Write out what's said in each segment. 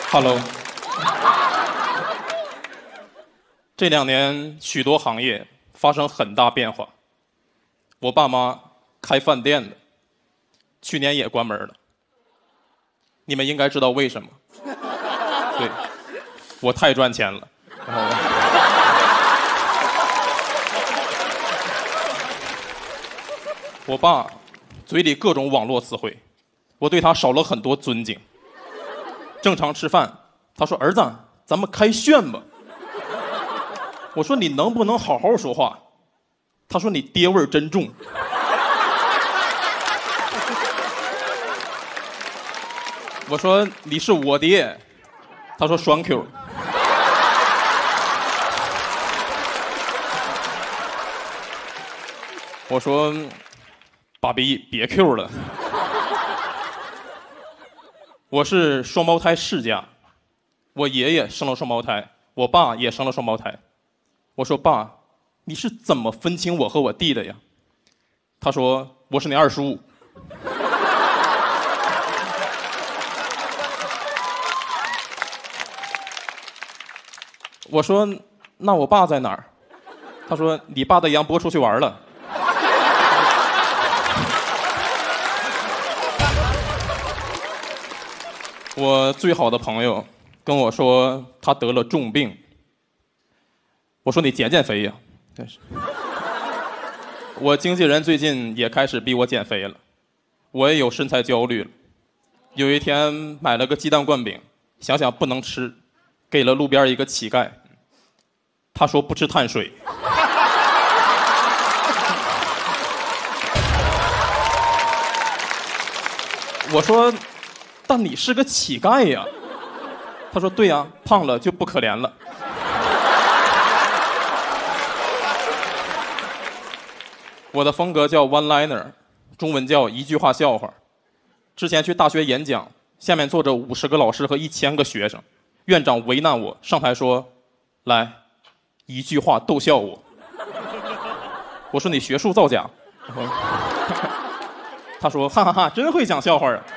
Hello， 这2年许多行业发生很大变化。我爸妈开饭店的，去年也关门了。你们应该知道为什么？对，我太赚钱了。然后我爸嘴里各种网络词汇，我对他少了很多尊敬。正常吃饭，他说：“儿子，咱们开炫吧。”我说：“你能不能好好说话？”他说：“你爹味儿真重。”我说：“你是我爹。”他说：“双 Q。”我说：“爸比，别 Q 了。”我是双胞胎世家，我爷爷生了双胞胎，我爸也生了双胞胎。我说：“爸，你是怎么分清我和我弟的呀？”他说：“我是你二叔。”我说：“那我爸在哪儿？”他说：“你爸带杨波出去玩了。”我最好的朋友跟我说他得了重病。我说：“你减减肥呀。”真是。我经纪人最近也开始逼我减肥了，我也有身材焦虑了。有一天买了个鸡蛋灌饼，想想不能吃，给了路边一个乞丐。他说不吃碳水。我说：“但你是个乞丐呀。”他说：“对呀，胖了就不可怜了。”我的风格叫 one liner， 中文叫一句话笑话。之前去大学演讲，下面坐着50个老师和1000个学生，院长为难我，上台说：“来，一句话逗笑我。”我说：“你学术造假。”他说：“哈哈哈，真会讲笑话啊。”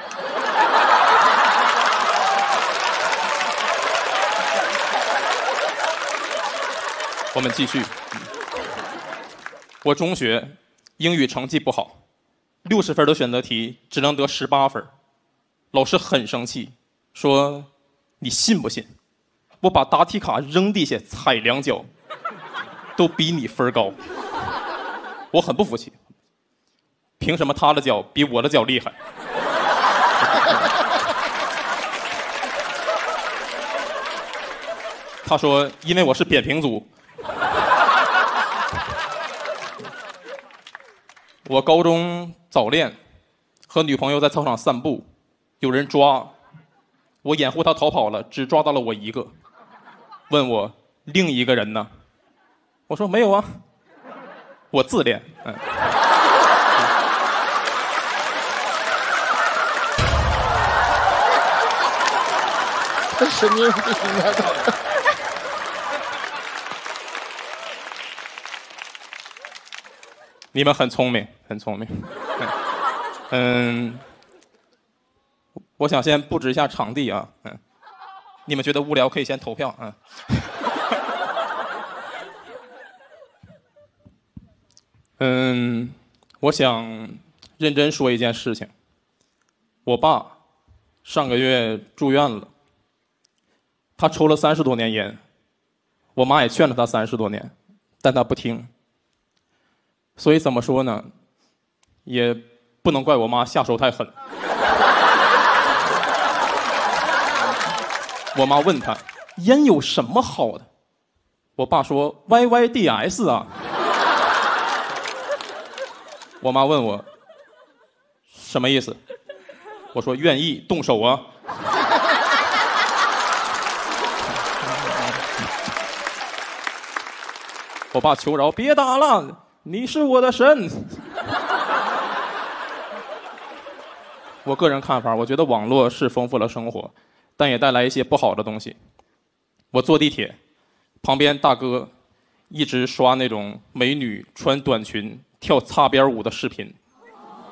我们继续。我中学英语成绩不好，60分的选择题只能得18分，老师很生气，说：“你信不信？我把答题卡扔地下踩2脚，都比你分高。”我很不服气，凭什么他的脚比我的脚厉害？他说：“因为我是扁平足。”我高中早恋，和女朋友在操场散步，有人抓，我掩护他逃跑了，只抓到了我一个，问我另一个人呢？我说：“没有啊，我自恋。” 神经病啊！ 你们很聪明，很聪明。我想先布置一下场地啊。你们觉得无聊可以先投票啊。我想认真说一件事情。我爸上个月住院了，他抽了30多年烟，我妈也劝了他30多年，但他不听。所以怎么说呢，也不能怪我妈下手太狠。我妈问他烟有什么好的，我爸说 YYDS 啊。我妈问我什么意思，我说愿意动手啊。我爸求饶，别打了，你是我的神。我个人看法，我觉得网络是丰富了生活，但也带来一些不好的东西。我坐地铁，旁边大哥一直刷那种美女穿短裙跳擦边舞的视频，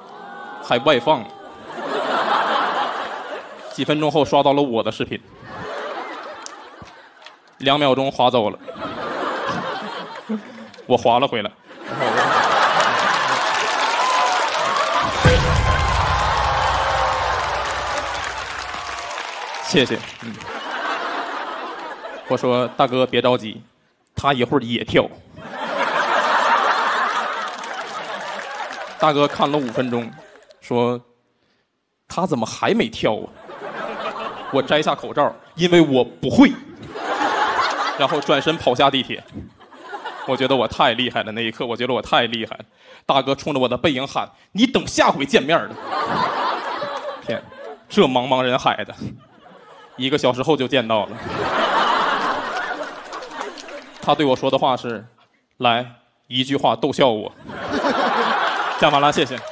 还外放。几分钟后刷到了我的视频， 2秒钟滑走了，我滑了回来。谢谢。我说大哥别着急，他一会儿也跳。大哥看了5分钟，说他怎么还没跳啊？我摘下口罩，因为我不会。然后转身跑下地铁。我觉得我太厉害了，那一刻我觉得我太厉害了。大哥冲着我的背影喊：“你等下回见面了。”天，这茫茫人海的，1个小时后就见到了。他对我说的话是：“来，一句话逗笑我。”讲完了，谢谢。